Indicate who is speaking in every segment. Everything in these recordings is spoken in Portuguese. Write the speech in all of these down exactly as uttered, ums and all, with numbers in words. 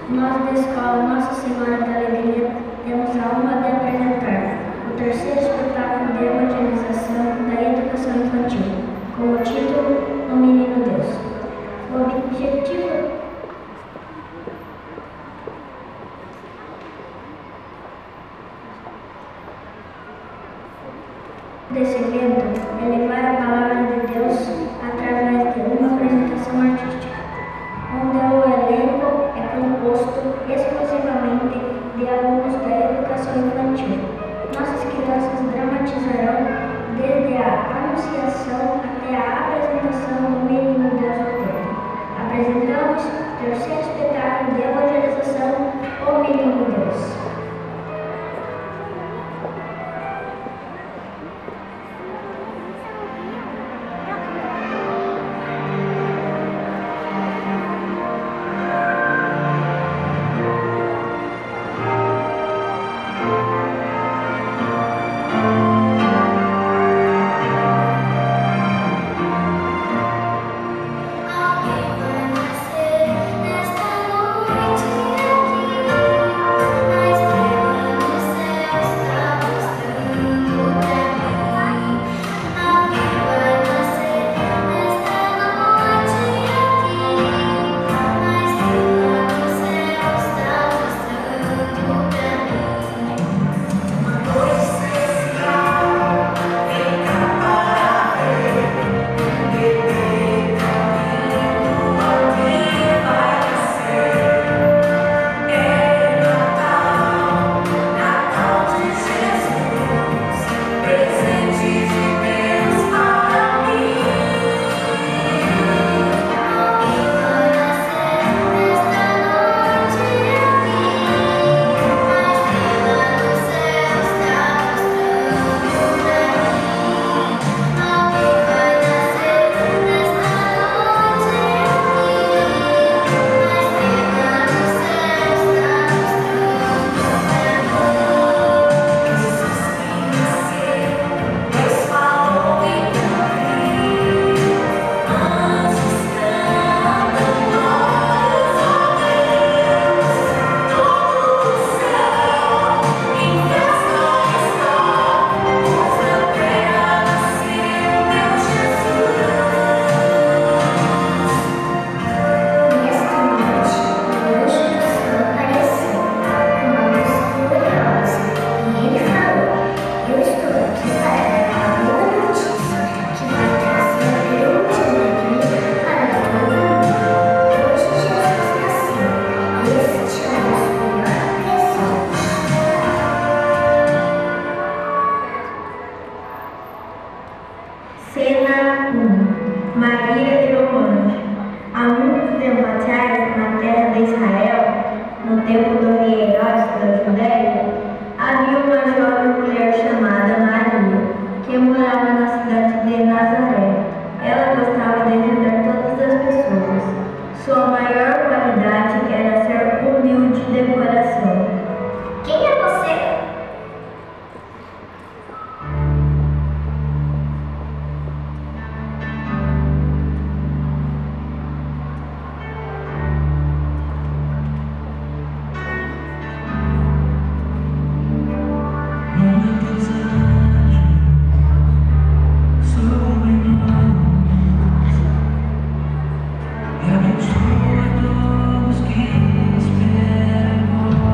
Speaker 1: Nós da Escola Nossa Senhora da Alegria temos a honra de apresentar o terceiro espetáculo de evangelização da educação infantil, com o título O Menino Deus. O objetivo desse evento é levar a palavra de Deus através de uma apresentação artística, onde o elenco é composto exclusivamente de alunos da educação infantil. Nossas crianças dramatizarão desde a anunciação até a apresentação do Menino Deus no templo. Apresentamos o terceiro espetáculo de evangelização, O Menino Deus.
Speaker 2: Cena um. Maria e o anjo. Há muito tempo atrás, na terra de Israel, no tempo do rei Herodes da Judéia, havia uma jovem mulher chamada Maria, que morava na cidade de Nazaré. Ela gostava de ajudar todas as pessoas. Sua maior qualidade era ser humilde de coração.
Speaker 3: Quem é você?
Speaker 4: Abençoa todos que esperam.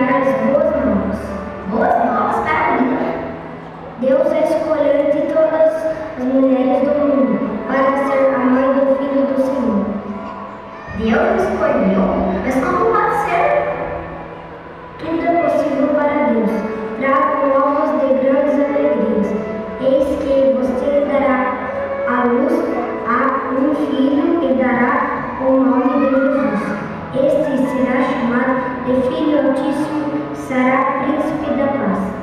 Speaker 1: dar-lhes boas novas.
Speaker 3: Boas novas para mim.
Speaker 1: Deus a escolheu entre todas as mulheres do mundo para ser a mãe do Filho do Senhor.
Speaker 3: Deus escolheu, mas como pode ser?
Speaker 1: Tudo é possível para Deus. Trago novas de grandes alegrias. Eis que você dará à luz a um filho e dará o nome de Jesus. Este será chamado de Filho Altíssimo, será Príncipe da Paz.